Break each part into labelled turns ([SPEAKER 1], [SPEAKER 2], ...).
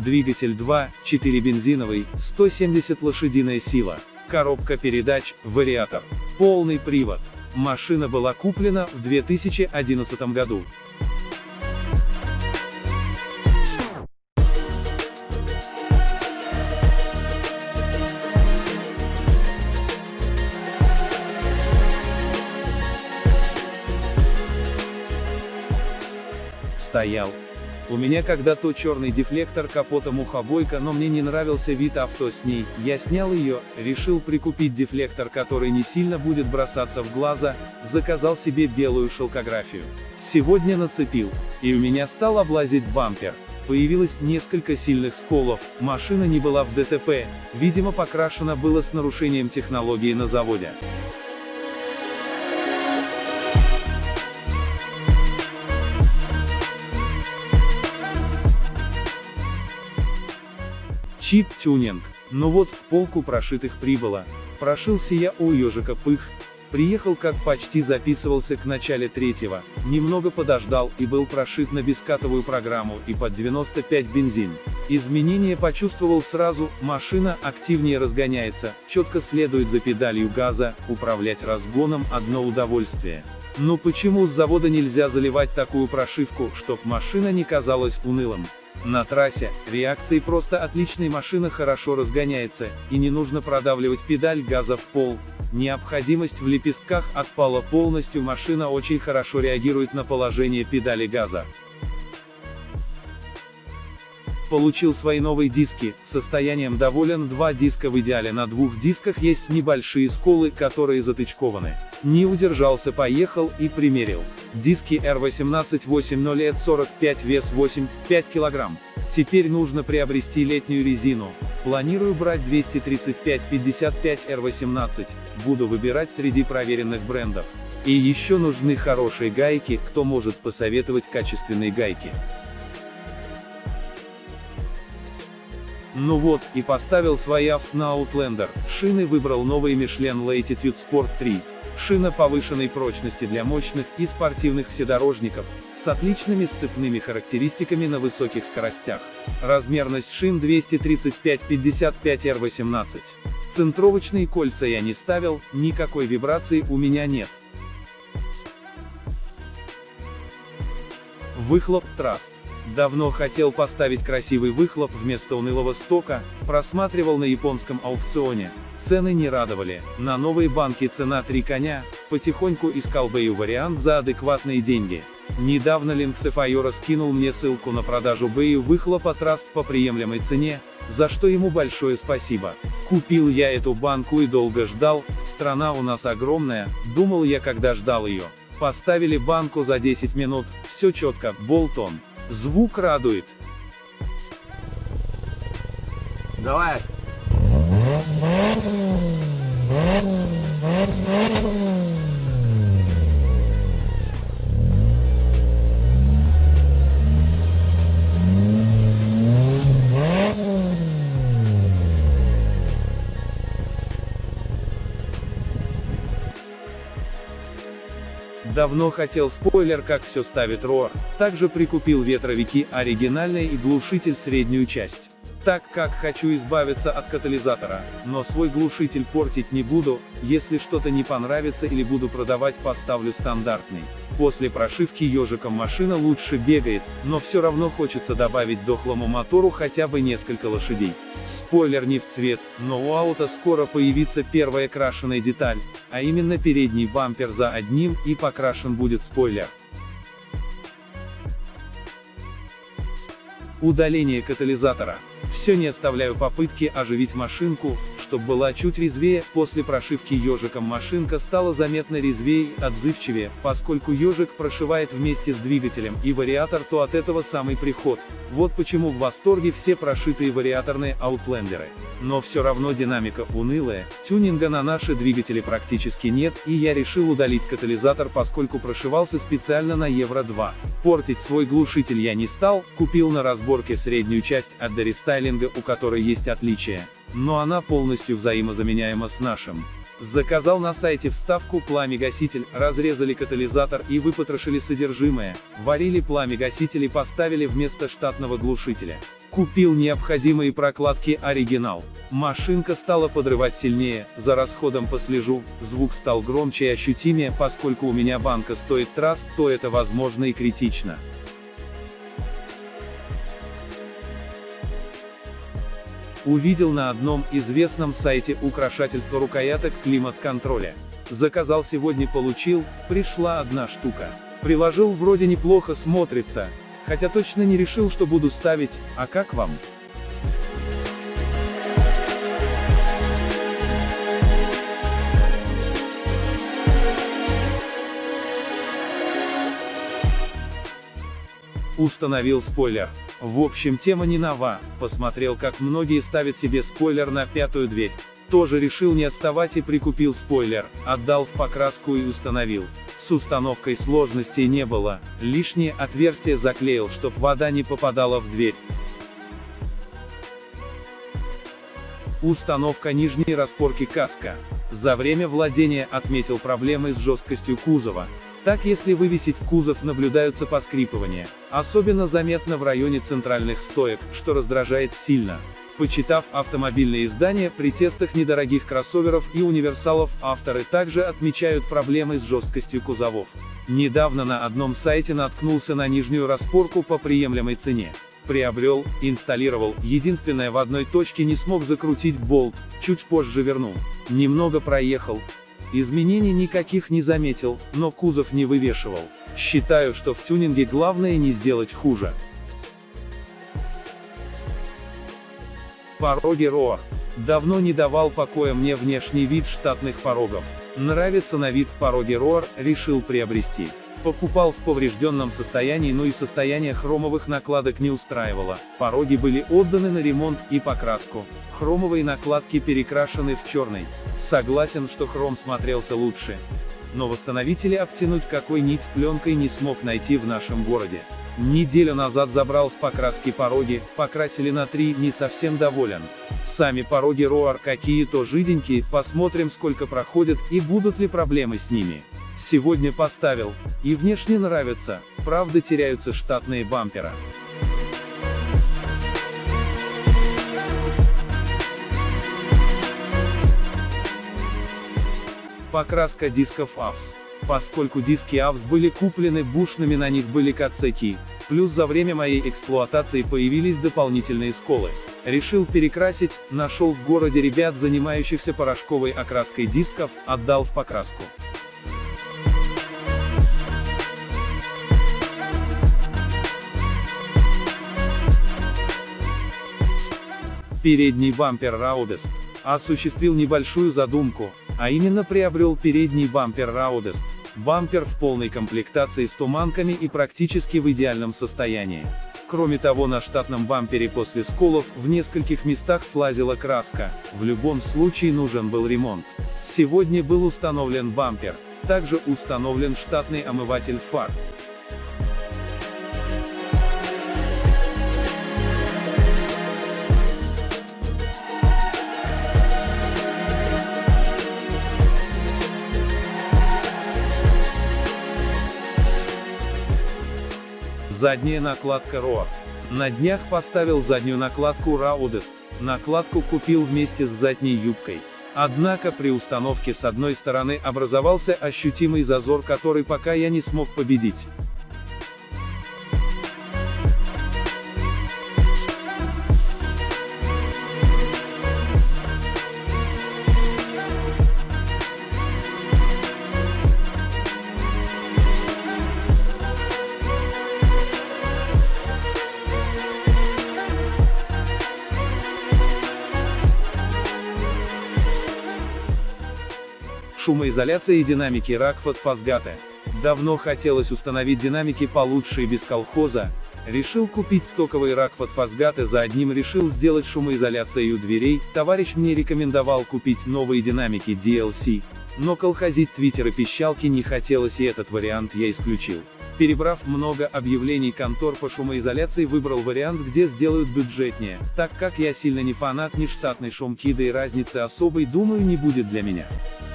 [SPEAKER 1] двигатель 2.4 бензиновый, 170 лошадиная сила, коробка передач, вариатор, полный привод. Машина была куплена в 2011 году. Стоял. У меня когда-то черный дефлектор капота мухобойка, но мне не нравился вид авто с ней, я снял ее, решил прикупить дефлектор, который не сильно будет бросаться в глаза, заказал себе белую шелкографию. Сегодня нацепил, и у меня стал облазить бампер. Появилось несколько сильных сколов, машина не была в ДТП, видимо покрашена было с нарушением технологии на заводе. Чип-тюнинг. Ну вот в полку прошитых прибыло. Прошился я у ежика пых. Приехал как почти записывался к начале третьего. Немного подождал и был прошит на бескатовую программу и под 95 бензин. Изменения почувствовал сразу, машина активнее разгоняется, четко следует за педалью газа, управлять разгоном одно удовольствие. Ну почему с завода нельзя заливать такую прошивку, чтоб машина не казалась унылым? На трассе, реакции просто отличной, машина хорошо разгоняется, и не нужно продавливать педаль газа в пол. Необходимость в лепестках отпала полностью, машина очень хорошо реагирует на положение педали газа. Получил свои новые диски, состоянием доволен, 2 диска в идеале, на 2 дисках есть небольшие сколы, которые затычкованы. Не удержался, поехал и примерил. Диски R1880 45, вес 8,5 кг. Теперь нужно приобрести летнюю резину. Планирую брать 235-55 R18, буду выбирать среди проверенных брендов. И еще нужны хорошие гайки, кто может посоветовать качественные гайки. Ну вот, и поставил свои авс на Outlander, шины выбрал новые Michelin Latitude Sport 3. Шина повышенной прочности для мощных и спортивных вседорожников, с отличными сцепными характеристиками на высоких скоростях. Размерность шин 235-55 R18. Центровочные кольца я не ставил, никакой вибрации у меня нет. Выхлоп Thrust. Давно хотел поставить красивый выхлоп вместо унылого стока, просматривал на японском аукционе, цены не радовали, на новые банки цена 3 коня, потихоньку искал Бэю вариант за адекватные деньги. Недавно Linksef скинул мне ссылку на продажу Бэю выхлопа Thrust по приемлемой цене, за что ему большое спасибо. Купил я эту банку и долго ждал, страна у нас огромная, думал я, когда ждал ее. Поставили банку за 10 минут, все четко, болт-он. Звук радует.
[SPEAKER 2] Давай.
[SPEAKER 1] Давно хотел спойлер, как все ставит Roar. Также прикупил ветровики оригинальный и глушитель среднюю часть. Так как хочу избавиться от катализатора, но свой глушитель портить не буду, если что-то не понравится или буду продавать, поставлю стандартный. После прошивки ежиком машина лучше бегает, но все равно хочется добавить дохлому мотору хотя бы несколько лошадей. Спойлер не в цвет, но у ауто скоро появится первая крашеная деталь, а именно передний бампер за одним, и покрашен будет спойлер. Удаление катализатора. Все не оставляю попытки оживить машинку, чтобы была чуть резвее. После прошивки ежиком машинка стала заметно резвее и отзывчивее, поскольку ежик прошивает вместе с двигателем и вариатор, то от этого самый приход. Вот почему в восторге все прошитые вариаторные аутлендеры. Но все равно динамика унылая, тюнинга на наши двигатели практически нет, и я решил удалить катализатор, поскольку прошивался специально на Евро 2. Портить свой глушитель я не стал, купил на разборке среднюю часть от дорестайлинга, у которой есть отличия. но она полностью взаимозаменяема с нашим. Заказал на сайте вставку пламя-гаситель, разрезали катализатор и выпотрошили содержимое, варили пламя-гаситель и поставили вместо штатного глушителя. Купил необходимые прокладки оригинал. Машинка стала подрывать сильнее, за расходом послежу, звук стал громче и ощутимее, поскольку у меня банка стоит траст, то это возможно и критично. Увидел на одном известном сайте украшательство рукояток климат-контроля. Заказал сегодня, получил, пришла одна штука. Приложил, вроде неплохо смотрится, хотя точно не решил, что буду ставить, а как вам? Установил спойлер. В общем, тема не нова, посмотрел, как многие ставят себе спойлер на пятую дверь. Тоже решил не отставать и прикупил спойлер, отдал в покраску и установил. С установкой сложностей не было, лишнее отверстие заклеил, чтоб вода не попадала в дверь. Установка нижней распорки каска. За время владения отметил проблемы с жесткостью кузова. Так, если вывесить кузов, наблюдаются поскрипывания. Особенно заметно в районе центральных стоек, что раздражает сильно. Почитав автомобильные издания, при тестах недорогих кроссоверов и универсалов авторы также отмечают проблемы с жесткостью кузовов. Недавно на одном сайте наткнулся на нижнюю распорку по приемлемой цене. Приобрел, инсталлировал, единственное, в одной точке не смог закрутить болт, чуть позже вернул. Немного проехал. Изменений никаких не заметил, но кузов не вывешивал. Считаю, что в тюнинге главное не сделать хуже. Пороги Roar. Давно не давал покоя мне внешний вид штатных порогов. Нравится на вид пороги Roar, решил приобрести. Покупал в поврежденном состоянии, но и состояние хромовых накладок не устраивало. Пороги были отданы на ремонт и покраску. Хромовые накладки перекрашены в черный. Согласен, что хром смотрелся лучше. Но восстановители обтянуть какой нить пленкой не смог найти в нашем городе. Неделю назад забрал с покраски пороги, покрасили на 3, не совсем доволен. Сами пороги Roar какие-то жиденькие, посмотрим, сколько проходят и будут ли проблемы с ними. Сегодня поставил, и внешне нравится, правда теряются штатные бампера. Покраска дисков AVS. Поскольку диски AVS были куплены бушными, на них были кацеки, плюс за время моей эксплуатации появились дополнительные сколы. Решил перекрасить, нашел в городе ребят, занимающихся порошковой окраской дисков, отдал в покраску. Передний бампер Raudest. Осуществил небольшую задумку, а именно приобрел передний бампер Raudest. Бампер в полной комплектации с туманками и практически в идеальном состоянии. Кроме того, на штатном бампере после сколов в нескольких местах слазила краска, в любом случае нужен был ремонт. Сегодня был установлен бампер, также установлен штатный омыватель фар. Задняя накладка Roar. На днях поставил заднюю накладку Raudest. Накладку купил вместе с задней юбкой. Однако при установке с одной стороны образовался ощутимый зазор, который пока я не смог победить. Шумоизоляция и динамики Rokford Fosgate. Давно хотелось установить динамики получше и без колхоза. Решил купить стоковые Rokford Fosgate, за одним решил сделать шумоизоляцию дверей. Товарищ мне рекомендовал купить новые динамики DLC, но колхозить твиттеры пищалки не хотелось, и этот вариант я исключил. Перебрав много объявлений контор по шумоизоляции, выбрал вариант, где сделают бюджетнее, так как я сильно не фанат нештатной шумки, да и разницы особой, думаю, не будет для меня.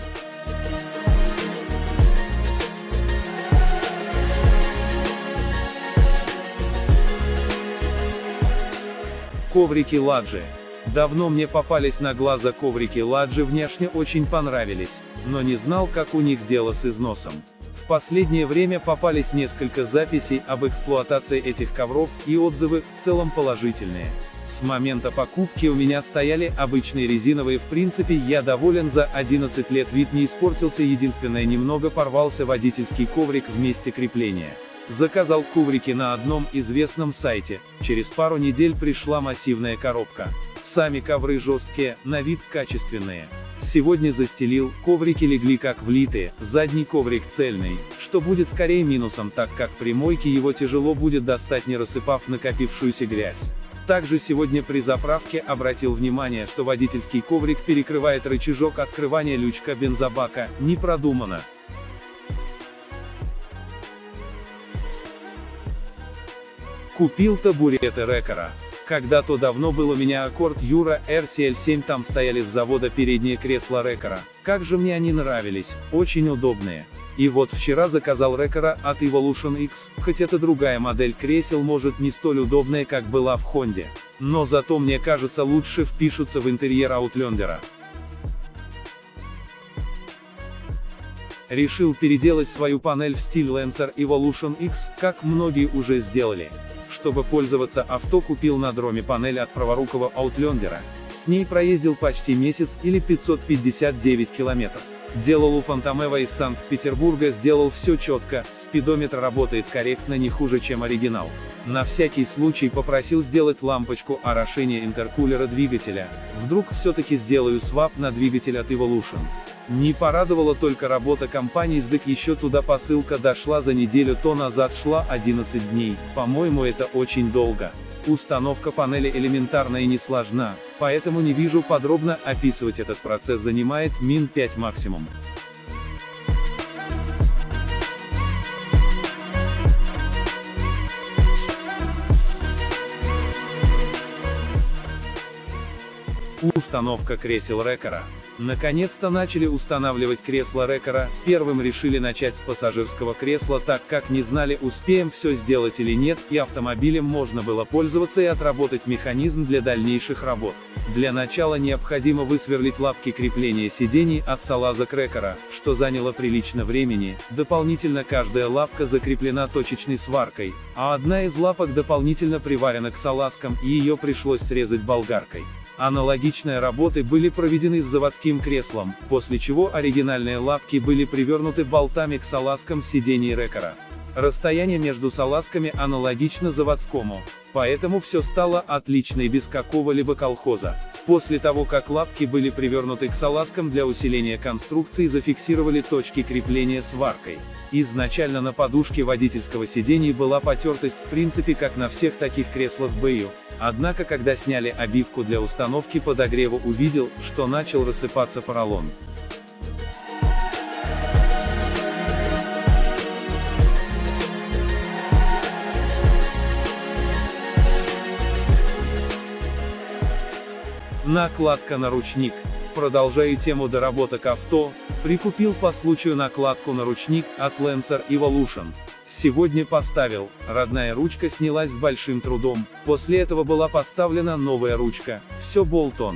[SPEAKER 1] Коврики Ладжи. Давно мне попались на глаза коврики Ладжи, внешне очень понравились, но не знал, как у них дело с износом. В последнее время попались несколько записей об эксплуатации этих ковров, и отзывы в целом положительные. С момента покупки у меня стояли обычные резиновые, в принципе я доволен, за 11 лет вид не испортился, единственное, немного порвался водительский коврик в месте крепления. Заказал коврики на одном известном сайте, через пару недель пришла массивная коробка. Сами ковры жесткие, на вид качественные. Сегодня застелил, коврики легли как влитые, задний коврик цельный, что будет скорее минусом, так как при мойке его тяжело будет достать, не рассыпав накопившуюся грязь. Также сегодня при заправке обратил внимание, что водительский коврик перекрывает рычажок открывания лючка бензобака, не продумано. Купил табуреты Рекара. Когда-то давно был у меня Accord Юра RCL7, там стояли с завода передние кресла Рекара. Как же мне они нравились, очень удобные. И вот вчера заказал Рекара от Evolution X, хоть это другая модель кресел, может не столь удобная, как была в Хонде. Но зато, мне кажется, лучше впишутся в интерьер Outlander. Решил переделать свою панель в стиль Lancer Evolution X, как многие уже сделали. Чтобы пользоваться авто, купил на дроме панель от праворукого Outlander. С ней проездил почти месяц, или 559 километров. Делал у Фантомева из Санкт-Петербурга, сделал все четко, спидометр работает корректно, не хуже, чем оригинал. На всякий случай попросил сделать лампочку орошения интеркулера двигателя. Вдруг все-таки сделаю свап на двигатель от Evolution. Не порадовала только работа компании SDEC, еще туда посылка дошла за неделю, то назад шла 11 дней, по-моему, это очень долго. Установка панели элементарна и не сложна, поэтому не вижу подробно описывать этот процесс, занимает мин 5 максимум. Установка кресел Рекара. Наконец-то начали устанавливать кресла Рекара, первым решили начать с пассажирского кресла, так как не знали, успеем все сделать или нет, и автомобилем можно было пользоваться и отработать механизм для дальнейших работ. Для начала необходимо высверлить лапки крепления сидений от салазок Рекара, что заняло прилично времени, дополнительно каждая лапка закреплена точечной сваркой, а одна из лапок дополнительно приварена к салазкам, и ее пришлось срезать болгаркой. Аналогичные работы были проведены с заводским креслом, после чего оригинальные лапки были привернуты болтами к салазкам сидений Рекара. Расстояние между салазками аналогично заводскому, поэтому все стало отлично и без какого-либо колхоза. После того, как лапки были привернуты к салазкам, для усиления конструкции зафиксировали точки крепления сваркой. Изначально на подушке водительского сидения была потертость, в принципе, как на всех таких креслах Бэю. Однако, когда сняли обивку для установки подогрева, увидел, что начал рассыпаться поролон. Накладка на ручник. Продолжая тему доработок авто, прикупил по случаю накладку на ручник от Lancer Evolution. Сегодня поставил, родная ручка снялась с большим трудом, после этого была поставлена новая ручка, все болт-он.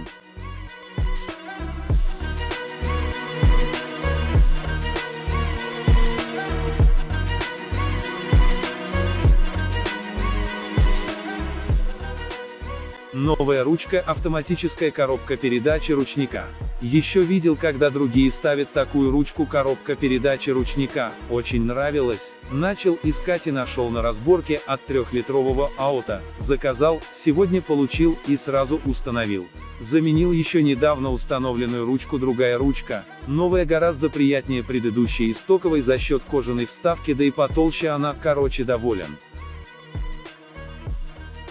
[SPEAKER 1] Новая ручка, автоматическая коробка передачи ручника. Еще видел, когда другие ставят такую ручку, коробка передачи ручника, очень нравилось. Начал искать и нашел на разборке от 3-литрового ауто. Заказал, сегодня получил и сразу установил. Заменил еще недавно установленную ручку, другая ручка, новая гораздо приятнее предыдущей и стоковой за счет кожаной вставки, да и потолще она, короче, доволен.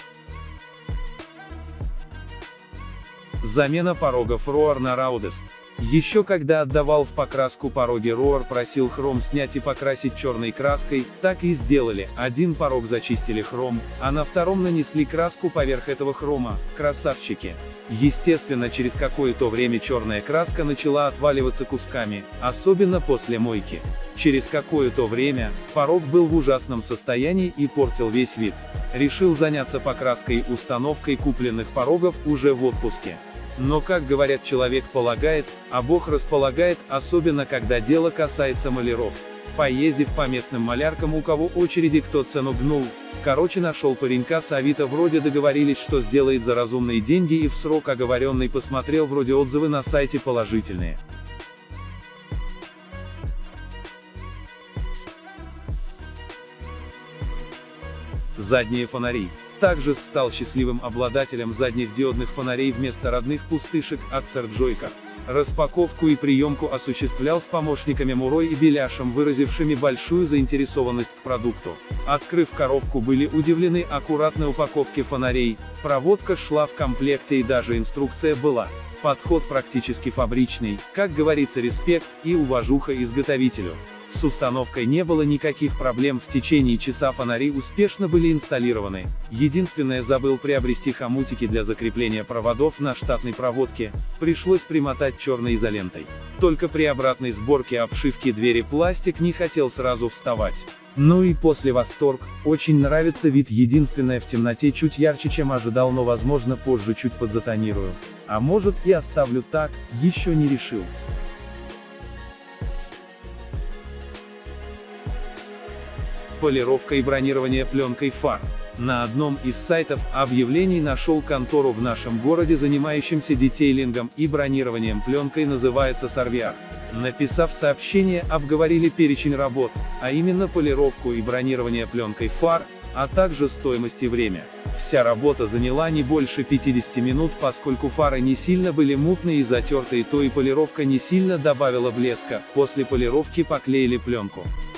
[SPEAKER 1] Замена порогов Roar на Raudest. Еще когда отдавал в покраску пороги Роар, просил хром снять и покрасить черной краской, так и сделали. Один порог зачистили хром, а на втором нанесли краску поверх этого хрома. Красавчики. Естественно, через какое-то время черная краска начала отваливаться кусками, особенно после мойки. Через какое-то время порог был в ужасном состоянии и портил весь вид. Решил заняться покраской и установкой купленных порогов уже в отпуске. Но, как говорят, человек полагает, а Бог располагает, особенно когда дело касается маляров. Поездив по местным маляркам, у кого очереди кто цену гнул, короче, нашел паренька с Авито, вроде договорились, что сделает за разумные деньги, и в срок оговоренный, посмотрел, вроде отзывы на сайте положительные. Задние фонари. Также стал счастливым обладателем задних диодных фонарей вместо родных пустышек от Серджойка. Распаковку и приемку осуществлял с помощниками Мурой и Беляшем, выразившими большую заинтересованность к продукту. Открыв коробку, были удивлены аккуратной упаковке фонарей, проводка шла в комплекте и даже инструкция была. Подход практически фабричный, как говорится, респект и уважуха изготовителю. С установкой не было никаких проблем, в течение часа фонари успешно были инсталлированы. Единственное, забыл приобрести хомутики для закрепления проводов на штатной проводке, пришлось примотать черной изолентой. Только при обратной сборке обшивки двери пластик не хотел сразу вставать. Ну и после восторг, очень нравится вид, единственное, в темноте чуть ярче, чем ожидал, но возможно позже чуть подзатонирую. А может и оставлю так, еще не решил. Полировка и бронирование пленкой фар. На одном из сайтов объявлений нашел контору в нашем городе, занимающимся детейлингом и бронированием пленкой, называется Sarviar. Написав сообщение, обговорили перечень работ, а именно полировку и бронирование пленкой фар, а также стоимость и время. Вся работа заняла не больше 50 минут, поскольку фары не сильно были мутные и затертые, то и полировка не сильно добавила блеска. После полировки поклеили пленку.